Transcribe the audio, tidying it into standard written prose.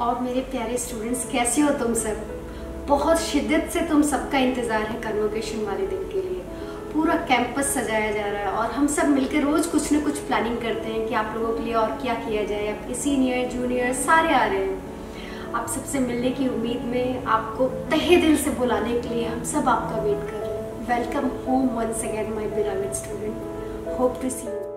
और मेरे प्यारे स्टूडेंट्स, कैसे हो तुम सब? बहुत शिद्दत से तुम सबका इंतज़ार है कन्वोकेशन वाले दिन के लिए। पूरा कैंपस सजाया जा रहा है और हम सब मिलकर रोज़ कुछ न कुछ प्लानिंग करते हैं कि आप लोगों के लिए और क्या किया जाए। आपके सीनियर जूनियर सारे आ रहे हैं। आप सबसे मिलने की उम्मीद में, आपको तहे दिल से बुलाने के लिए हम सब आपका वेट कर रहे हैं। Welcome home once again my beloved student. Hope to see you.